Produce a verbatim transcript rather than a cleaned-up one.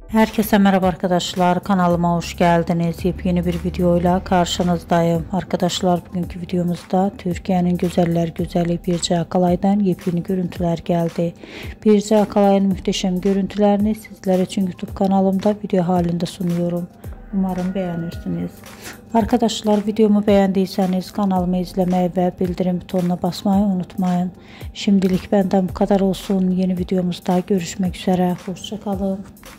Herkese merhaba arkadaşlar, kanalıma hoş geldiniz. Yepyeni bir videoyla karşınızdayım. Arkadaşlar, bugünkü videomuzda Türkiye'nin güzeller güzeli Birce Akalay'dan yepyeni görüntüler geldi. Birce Akalay'ın muhteşem görüntülerini sizler için YouTube kanalımda video halinde sunuyorum. Umarım beğenirsiniz. Arkadaşlar, videomu beğendiyseniz kanalımı izlemeyi ve bildirim butonuna basmayı unutmayın. Şimdilik benden bu kadar olsun. Yeni videomuzda görüşmek üzere. Hoşça kalın.